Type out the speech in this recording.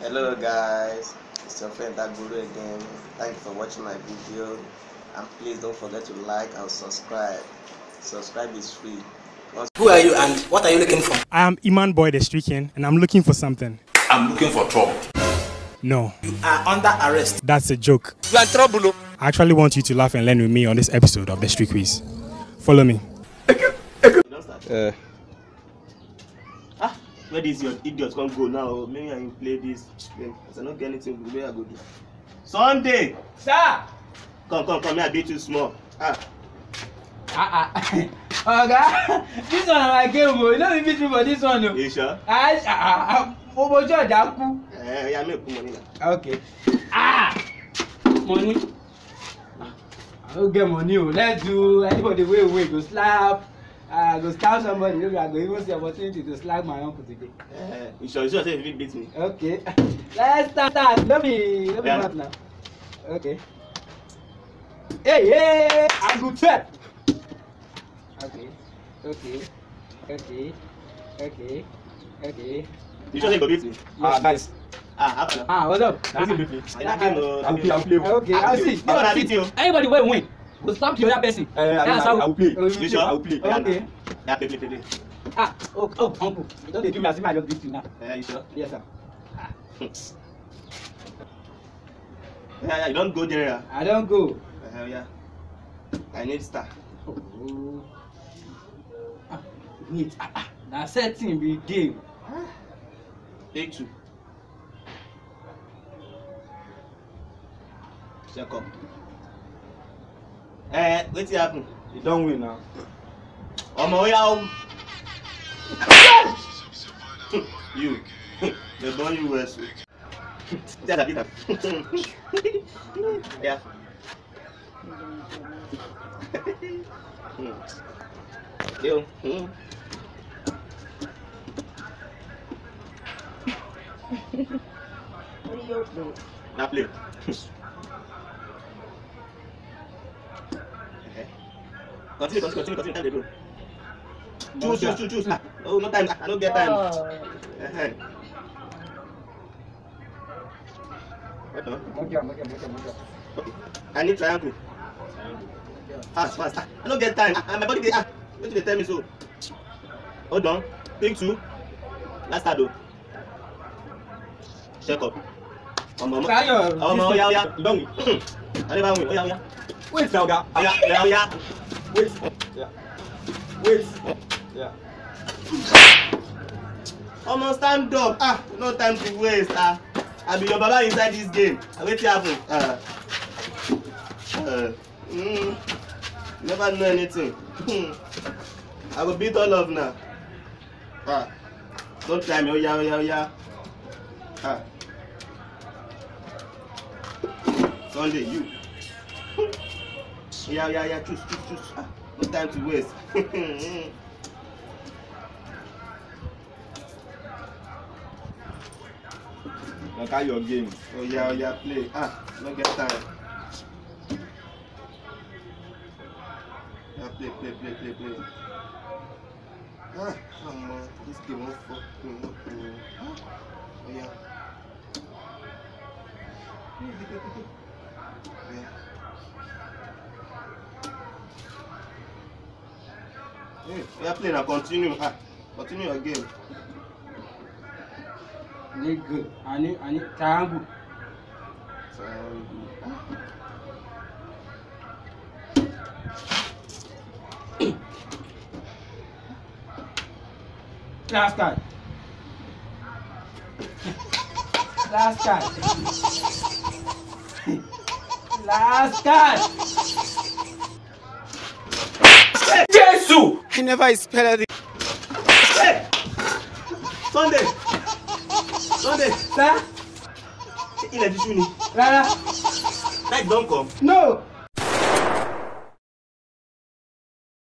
Hello guys, it's your friend Daguru again. Thank you for watching my video, and please don't forget to like and subscribe. Subscribe is free. Who are you and what are you looking for? I am Iman Boy the Streaking and I'm looking for something. I'm looking for trouble. No. You are under arrest. That's a joke. You are in trouble. I actually want you to laugh and learn with me on this episode of the Street Quiz. Follow me. Where this your idiot can't go now? Maybe I can play this game. I don't get anything. Where I go do? Sunday! Sir! Come, I beat you small. Oga, this one na my game o. You no be beat me for this one o. You sure? Obojo ọjà kú. Yeah, make money now. Okay. Money. I no get money o. Let's do anybody wey go slap. Go stab somebody. Maybe I go even see opportunity to slap my uncle today. You sure say you beat me? Okay. Let's start. Let me back now. Okay. Hey, I'm good set. Okay. You sure say you go beat me? Nice. After. What's up? I'll play. Okay, I'll see. This one I beat you. Anybody wey win go slap the other person. That's how I will play. You sure? I will play. Okay. Yeah, play. Uncle. You don't dey do me as if I just beat you now. You sure? Yes, sir. Yeah, you don't go there. I don't go. Yeah. I need star. Oh. Wait. Na setting be game. Take 2. Check up. Wetin happen? You don't win now. Omo oya you. They born you well. Yeah. Yo. What do you do? Now play. Continue. Time they go. Choose. Oh, no time. I don't get time. I need triangle. Fast. I don't get time. My body get. What did they tell me so? Hold on. Think 2. Last start though. Check up. Yeah. You don't win. I never win. Yeah. Wait now, guy. Yeah. Wait. Yeah. Almost stand up. No time to waste. I be your baba inside this game. Wait till happen. Never know anything. I will beat all of now. Don't try me. Oh yeah. Sunday, you. Yeah. Choose. No time to waste. Carry your game. Oh yeah, play. No get time. Yeah, play. This game won't fuck me. Oh yeah. Yeah, play now. Continue. Continue your game. Good. I need triangle. Last card. Jesus! I never spelled it. Hey! Sunday! Sir? Il a dit Juni. Rara? Like don't come. No!